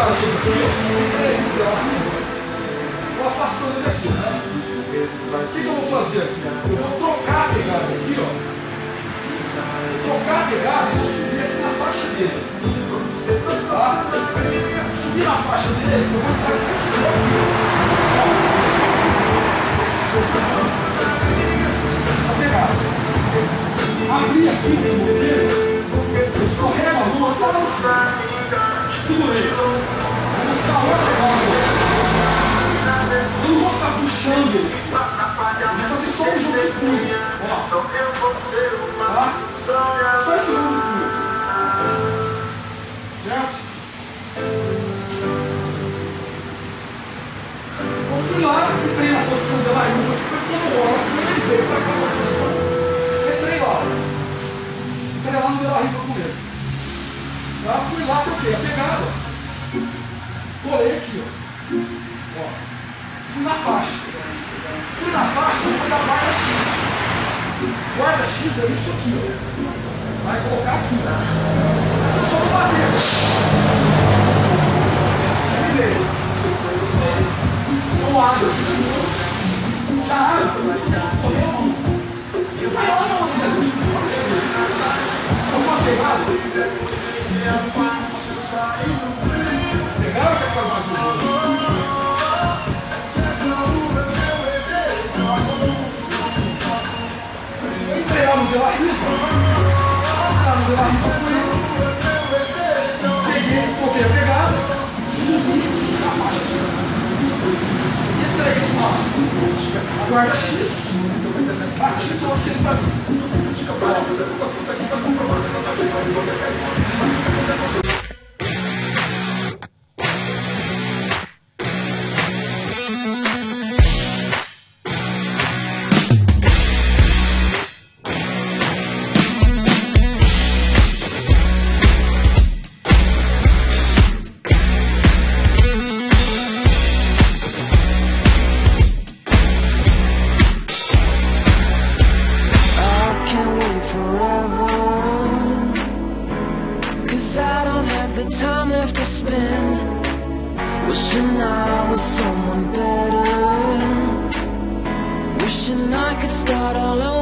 cara aqui, ó. Vou afastando ele aqui, né? O que eu vou fazer aqui? Eu vou trocar a pegada aqui, ó. Trocar a pegada e vou subir aqui na faixa dele. Tá? Subir na faixa dele, eu vou entrar aqui nesse bloco aqui. Essa pegada. Abri aqui o modelo, escorrega a mão até no fundo. Segurei. Vou buscar outra mão. Eu não vou ficar puxando ele. Vou fazer só um jogo de punho. Ó. Tá? Só esse jogo de punho. Certo? Eu fui lá, entrei na posição de Laiúva, porque quando rola, ele veio para cá na posição. Entrei lá. Entrei lá no meu arriba com ele. Tá? Fui lá, troquei a pegada. Colei aqui, ó. Fui na faixa. Fui na faixa, vou fazer a guarda X. Guarda X é isso aqui, ó. Vai colocar aqui, ó. Eu só vou bater. Ele veio. Não abre. Já abre. Correu a mão. Vai lá na mão dele. Alguma pegada? Pegaram ou quer fazer mais um jogo? Entrei no Dela Riva. No Dela Riva peguei, coloquei a pegada, subi na faixa. Entrei, ó. A guarda X. Bati e trouxe ele pra mim. Time left to spend, wishing I was someone better, wishing I could start all over.